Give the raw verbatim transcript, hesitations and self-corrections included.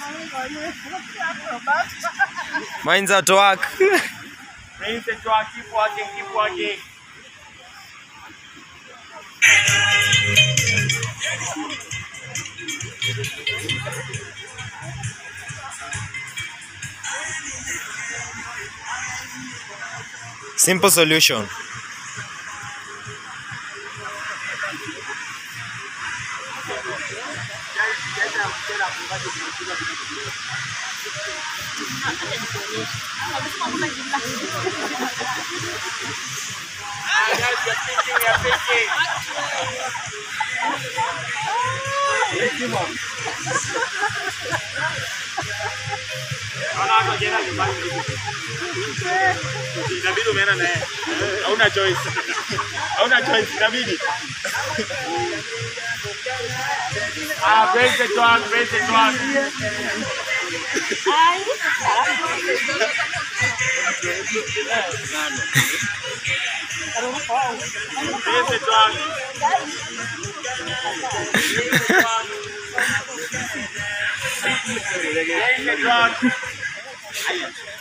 Mine's at work. Mine's at work. Keep working, keep working. Simple solution. Inabidi umeenda naye. Hauna choice. Hauna choice, inabidi. Ah, praise the Lord, praise the Lord. Ai. Praise the Lord. Praise the Lord.